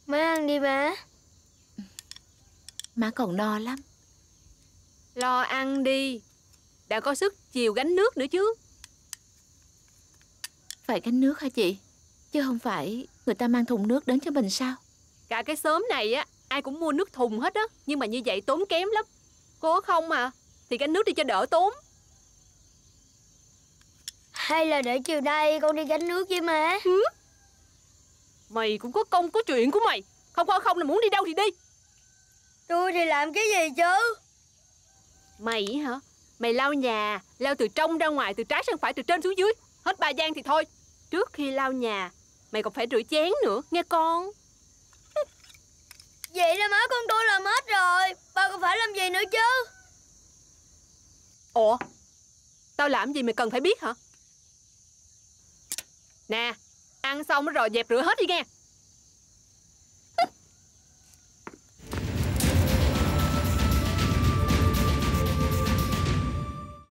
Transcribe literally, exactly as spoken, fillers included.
Má ăn đi má. Má còn no lắm. Lo ăn đi, đã có sức chiều gánh nước nữa chứ. Phải gánh nước hả chị? Chứ không phải người ta mang thùng nước đến cho mình sao? Cả cái xóm này á, ai cũng mua nước thùng hết á. Nhưng mà như vậy tốn kém lắm. Có không à, thì gánh nước đi cho đỡ tốn. Hay là để chiều nay con đi gánh nước với má. Ừ? Mày cũng có công có chuyện của mày. Không không không là muốn đi đâu thì đi. Tôi thì làm cái gì chứ? Mày hả? Mày lau nhà, lau từ trong ra ngoài, từ trái sang phải, từ trên xuống dưới. Hết ba gian thì thôi. Trước khi lau nhà, mày còn phải rửa chén nữa, nghe con. Vậy là má con tôi làm hết rồi, ba còn phải làm gì nữa chứ? Ủa, tao làm gì mày cần phải biết hả? Nè, ăn xong rồi dẹp rửa hết đi nghe.